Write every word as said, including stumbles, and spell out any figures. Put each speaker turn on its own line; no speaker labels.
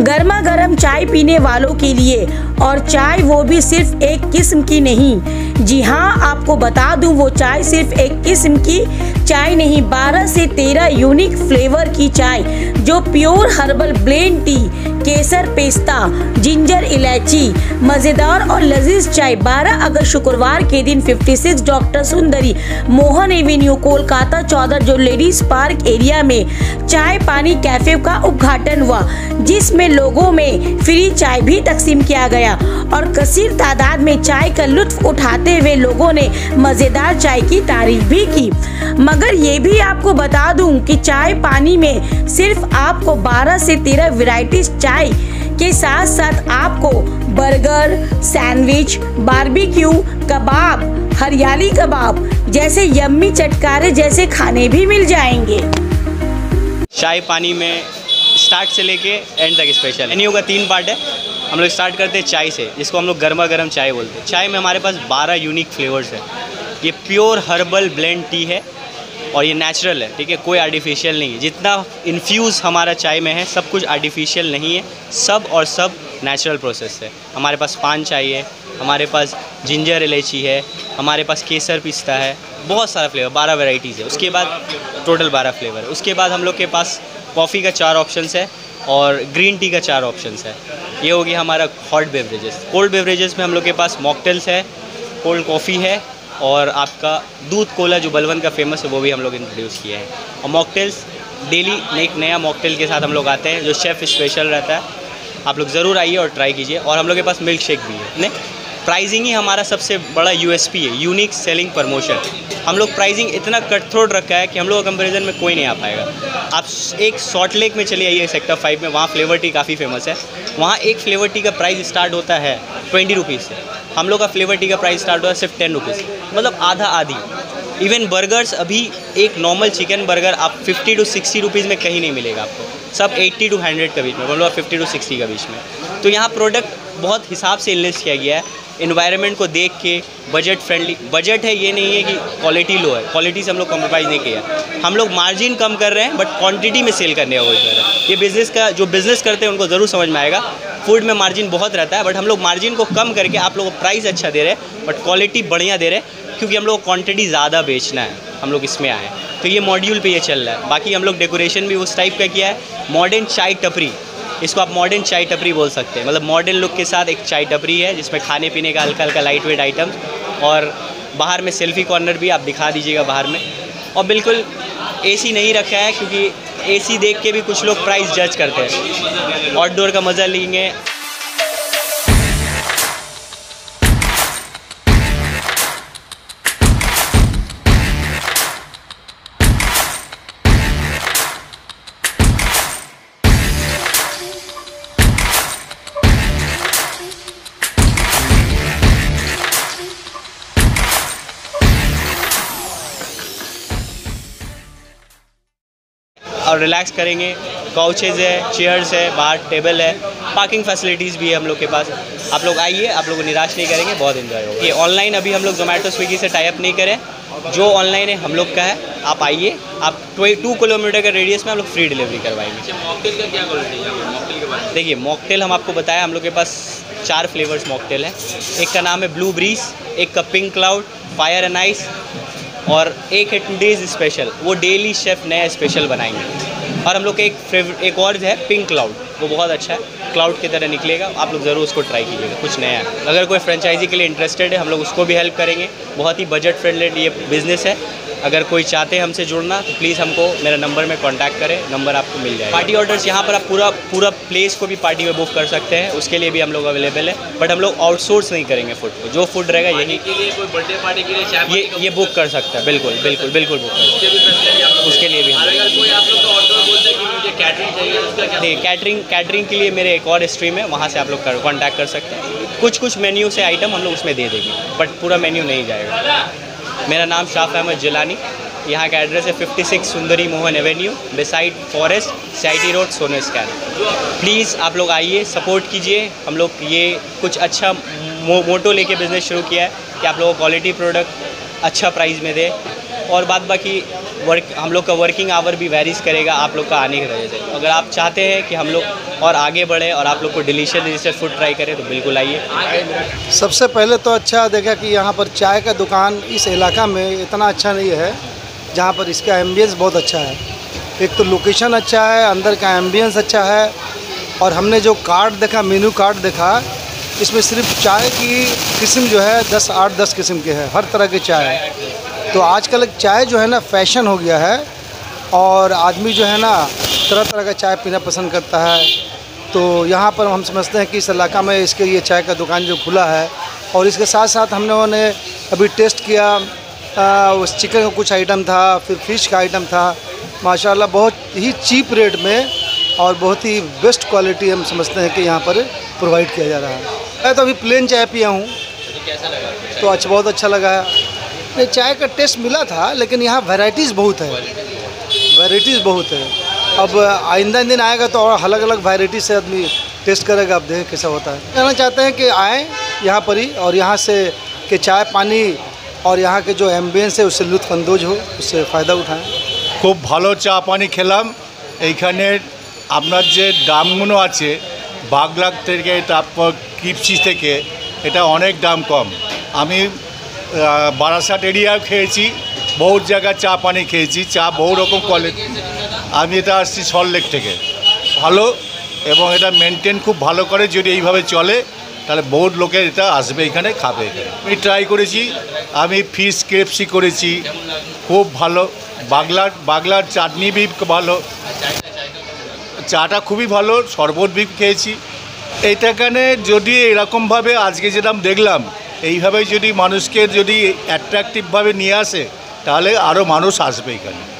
गर्मा गर्म चाय पीने वालों के लिए, और चाय वो भी सिर्फ एक किस्म की नहीं। जी हाँ, आपको बता दूं, वो चाय सिर्फ एक किस्म की चाय नहीं, बारह से तेरह यूनिक फ्लेवर की चाय जो प्योर हर्बल ब्लेंड टी, केसर, पेस्ता, जिंजर, इलायची, मज़ेदार और लजीज चाय। बारह अगस्त शुक्रवार के दिन छप्पन डॉक्टर सुंदरी मोहन एवेन्यू, कोलकाता चौदह, जो लेडीज पार्क एरिया में चाय पानी कैफे का उद्घाटन हुआ, जिसमें लोगों में फ्री चाय भी तकसीम किया गया और कसीर तादाद में चाय का लुत्फ उठाते हुए लोगों ने मज़ेदार चाय की तारीफ भी की। मगर ये भी आपको बता दूं कि चाय पानी में सिर्फ आपको बारह से तेरह वैरायटीज चाय के साथ साथ आपको बर्गर, सैंडविच, बारबेक्यू, कबाब, हरियाली कबाब जैसे यम्मी चटकारे जैसे खाने भी मिल जाएंगे।
चाय पानी में स्टार्ट से लेके एंड तक स्पेशल मेन्यू का तीन पार्ट है। हम लोग स्टार्ट करते हैं चाय से, जिसको हम लोग गर्मा गर्म चाय बोलते हैं। चाय में हमारे पास बारह यूनिक फ्लेवर्स है। ये प्योर हर्बल ब्लेंड टी है और ये नेचुरल है, ठीक है, कोई आर्टिफिशियल नहीं है। जितना इन्फ्यूज़ हमारा चाय में है सब कुछ आर्टिफिशियल नहीं है, सब और सब नेचुरल प्रोसेस है। हमारे पास पान चाय है, हमारे पास जिंजर इलायची है, हमारे पास केसर पिस्ता है, बहुत सारा फ्लेवर, बारह वेराइटीज़ है। उसके बाद टोटल बारह फ्लेवर है। उसके बाद हम लोग के पास कॉफ़ी का चार ऑप्शंस है और ग्रीन टी का चार ऑप्शंस है। ये हो गया हमारा हॉट बेवरेजेस। कोल्ड बेवरेजेस में हम लोग के पास मॉकटेल्स है, कोल्ड कॉफ़ी है और आपका दूध कोला जो बलवन का फेमस है वो भी हम लोग इंट्रोड्यूस किए हैं। और मॉकटेल्स डेली एक नया मॉकटेल के साथ हम लोग आते हैं जो शेफ़ स्पेशल रहता है। आप लोग ज़रूर आइए और ट्राई कीजिए। और हम लोग के पास मिल्क शेक भी है। नहीं, प्राइसिंग ही हमारा सबसे बड़ा यूएसपी है, यूनिक सेलिंग प्रमोशन। हम लोग प्राइसिंग इतना कट थ्रोट रखा है कि हम लोग का कंपेरिजन में कोई नहीं आ पाएगा। आप एक सॉल्ट लेक में चले आइए सेक्टर फाइव में, वहाँ फ्लेवर टी काफ़ी फेमस है। वहाँ एक फ्लेवर टी का प्राइस स्टार्ट होता है ट्वेंटी रुपीज़ से, हम लोग का फ्लेवर टी का प्राइस स्टार्ट होता है सिर्फ टेन रुपीज़, मतलब आधा आधी। इवन बर्गर्स, अभी एक नॉर्मल चिकन बर्गर आप फिफ्टी टू सिक्सटी रुपीज़ में कहीं नहीं मिलेगा आपको, सब एट्टी टू हंड्रेड के बीच में, मतलब फिफ्टी टू सिक्सटी के बीच में। तो यहाँ प्रोडक्ट बहुत हिसाब से इन्वेस्ट किया गया है, इन्वायरमेंट को देख के, बजट फ्रेंडली। बजट है, ये नहीं है कि क्वालिटी लो है, क्वालिटी से हम लोग कॉम्प्रोमाइज़ नहीं किया। हम लोग मार्जिन कम कर रहे हैं बट क्वांटिटी में सेल करने का कोशिश कर रहे हैं। ये बिज़नेस का जो बिज़नेस करते हैं उनको ज़रूर समझ में आएगा। फूड में मार्जिन बहुत रहता है बट हम लोग मार्जिन को कम करके आप लोगों को प्राइस अच्छा दे रहे हैं बट क्वालिटी बढ़िया दे रहे हैं, क्योंकि हम लोग को क्वान्टिटी ज़्यादा बेचना है, हम लोग इसमें आए हैं। तो ये मॉड्यूल पे ये चल रहा है। बाकी हम लोग डेकोरेशन भी उस टाइप का किया है, मॉडर्न चाय टपरी, इसको आप मॉडर्न चाय टपरी बोल सकते हैं। मतलब मॉडर्न लुक के साथ एक चाय टपरी है जिसमें खाने पीने का हल्का हल्का लाइट वेट आइटम, और बाहर में सेल्फी कॉर्नर भी आप दिखा दीजिएगा बाहर में। और बिल्कुल एसी नहीं रखा है, क्योंकि एसी देख के भी कुछ लोग प्राइस जज करते हैं। आउटडोर का मज़ा लेंगे। और रिलैक्स करेंगे। काउचेज़ है, चेयर्स है, बाहर टेबल है, पार्किंग फैसिलिटीज़ भी है हम लोग के पास। आप लोग आइए, आप लोग को निराश नहीं करेंगे, बहुत एंजॉय होगा। ये ऑनलाइन अभी हम लोग जोमेटो स्विगी से टाई अप नहीं करें, जो ऑनलाइन है हम लोग का है। आप आइए, आप टू किलोमीटर के रेडियस में हम लोग फ्री डिलीवरी करवाएंगे। मॉकटेल का क्या क्वालिटी है मॉकटेल के बारे में? देखिए, मॉकटेल हम आपको बताया, हम लोग के पास चार फ्लेवर्स मॉकटेल हैं। एक का नाम है ब्लू ब्रीज, एक का pink cloud, fire and ice, और एक है टू डेज स्पेशल, वो डेली शेफ़ नया स्पेशल बनाएंगे। और हम लोग का एक एक और है पिंक क्लाउड, वो बहुत अच्छा है, क्लाउड की तरह निकलेगा। आप लोग ज़रूर उसको ट्राई कीजिएगा, कुछ नया है। अगर कोई फ्रेंचाइजी के लिए इंटरेस्टेड है, हम लोग उसको भी हेल्प करेंगे। बहुत ही बजट फ्रेंडली ये बिज़नेस है। अगर कोई चाहते हैं हमसे जुड़ना तो प्लीज़ हमको मेरे नंबर में कांटेक्ट करें, नंबर आपको मिल जाएगा। पार्टी ऑर्डर्स यहाँ पर आप पूरा पूरा प्लेस को भी पार्टी में बुक कर सकते हैं, उसके लिए भी हम लोग अवेलेबल है। बट हम लोग आउटसोर्स नहीं करेंगे फूड को, जो फूड रहेगा यही के लिए। कोई बर्थडे पार्टी के लिए चाय ये ये बुक कर सकता है, बिल्कुल बिल्कुल बिल्कुल बुक कर सकते हैं, उसके लिए भी हम नहीं। कैटरिंग कैटरिंग के लिए मेरे एक और स्ट्रीम है, वहाँ से आप लोग कॉन्टैक्ट कर सकते हैं। कुछ कुछ मेन्यू से आइटम हम लोग उसमें दे देंगे, बट पूरा मेन्यू नहीं जाएगा। मेरा नाम शाफ अहमद जिलानी, यहाँ का एड्रेस है fifty six Sundari Mohan avenue, beside forest, CIT road, sono scan. Please आप लोग आइए, सपोर्ट कीजिए। हम लोग ये कुछ अच्छा मो, मोटो लेके बिज़नेस शुरू किया है कि आप लोगों को क्वालिटी प्रोडक्ट अच्छा प्राइस में दे, और बाद बाकी वर्क हम लोग का वर्किंग आवर भी वेरीज करेगा आप लोग का आने की वजह से। अगर आप चाहते हैं कि हम लोग और आगे बढ़े और आप लोग को डिलीशियस डिलीशियस फूड ट्राई करें तो बिल्कुल आइए।
सबसे पहले तो अच्छा देखा कि यहाँ पर चाय का दुकान इस इलाका में इतना अच्छा नहीं है, जहाँ पर इसका एम्बियंस बहुत अच्छा है। एक तो लोकेशन अच्छा है, अंदर का एम्बियंस अच्छा है, और हमने जो कार्ड देखा, मेनू कार्ड देखा, इसमें सिर्फ चाय की किस्म जो है दस आठ दस किस्म के हैं, हर तरह के चाय है। तो आजकल चाय जो है ना फैशन हो गया है, और आदमी जो है ना तरह तरह का चाय पीना पसंद करता है। तो यहाँ पर हम समझते हैं कि इस इलाका में इसके लिए चाय का दुकान जो खुला है, और इसके साथ साथ हम लोगों ने अभी टेस्ट किया, आ, उस चिकन का कुछ आइटम था, फिर फिश का आइटम था। माशाल्लाह बहुत ही चीप रेट में और बहुत ही बेस्ट क्वालिटी हम समझते हैं कि यहाँ पर प्रोवाइड किया जा रहा है। मैं तो अभी प्लेन चाय पिया हूँ,
कैसा लगा?
तो अच्छा बहुत अच्छा लगा। नहीं, चाय का टेस्ट मिला था, लेकिन यहाँ वैरायटीज़ बहुत है, वैरायटीज़ बहुत है। अब आइंदा दिन आएगा तो और अलग अलग वैरायटी से आदमी टेस्ट करेगा, अब देखें कैसा होता है। कहना चाहते हैं कि आएँ यहाँ पर ही, और यहाँ से के चाय पानी और यहाँ के जो एम्बियंस है उससे लुत्फानंदोज हो, उससे फ़ायदा उठाएँ।
खूब ভালো চা পানি খেলাম। এইখানে আপনার যে দামগুলো আছে বাগলাগ থেকে তারপর কিপসি থেকে এটা অনেক দাম কম। আমি বারাসাত এরিয়াও খেয়েছি, বহু জায়গায় চা পানি খেয়েছি, চা বহু রকম কোয়ালিটি। আমি এটা আসছি সল্টলেক থেকে, ভালো এবং এটা মেনটেন খুব ভালো করে। যদি এইভাবে চলে তাহলে বহুত লোকের এটা আসবে, এখানে খাবে। আমি ট্রাই করেছি, আমি ফিশ কেএফসি করেছি, খুব ভালো। বাগলার বাগলার চাটনি भी ভালো, চাটা খুবই ভালো, শরবত भी খেয়েছি। এইটাখানে যদি এরকমভাবে আজকে যেরকম দেখলাম এইভাবে যদি মানুষকে যদি অ্যাট্রাকটিভভাবে নিয়ে আসে তাহলে আরও মানুষ আসবে এখানে।